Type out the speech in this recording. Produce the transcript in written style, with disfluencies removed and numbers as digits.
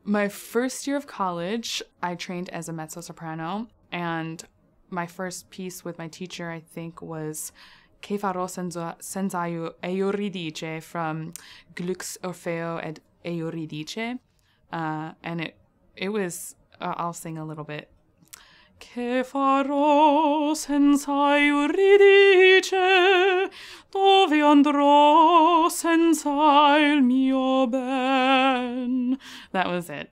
My first year of college, I trained as a mezzo-soprano, and my first piece with my teacher, I think, was Che farò senza Euridice from Gluck's Orfeo ed Euridice. And it was, I'll sing a little bit. Che farò senza Euridice, dove andrò senza il mio ben. That was it.